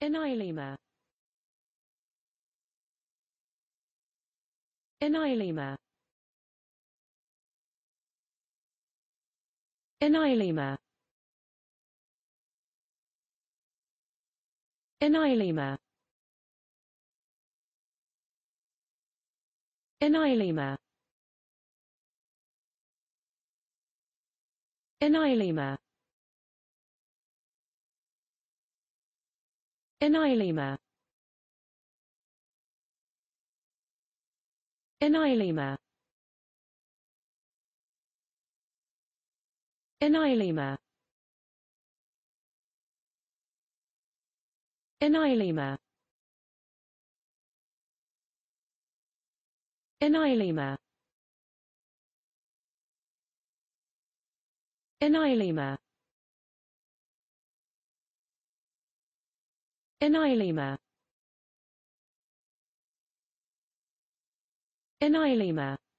Aneilema. Aneilema. Aneilema. Aneilema. Aneilema. Aneilema. Aneilema. Aneilema. Aneilema. Aneilema. Aneilema. Aneilema. Aneilema. Aneilema.